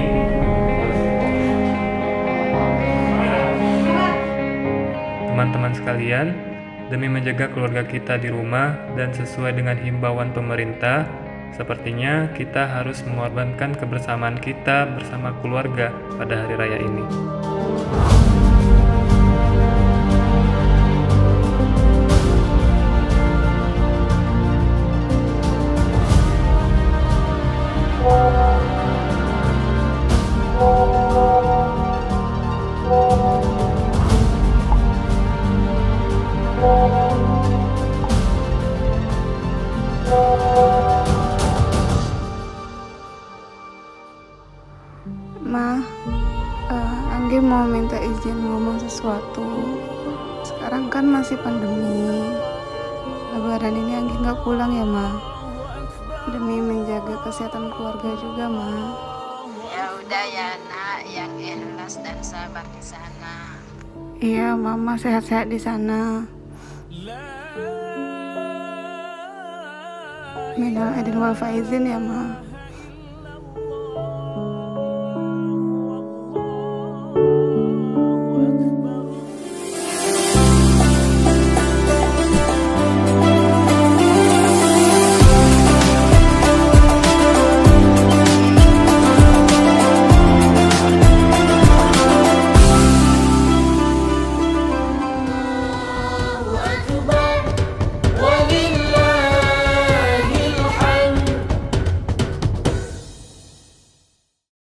Teman-teman sekalian, demi menjaga keluarga kita di rumah dan sesuai dengan himbauan pemerintah, sepertinya kita harus mengorbankan kebersamaan kita bersama keluarga pada hari raya ini. Ma, Anggi mau minta izin ngomong sesuatu. Sekarang kan masih pandemi. Lebaran ini Anggi nggak pulang ya, Ma. Demi menjaga kesehatan keluarga juga, Ma. Ya udah ya nak, yang ikhlas dan sabar di sana. Iya, Mama sehat-sehat di sana. Minal aidin wal faizin ya, Ma.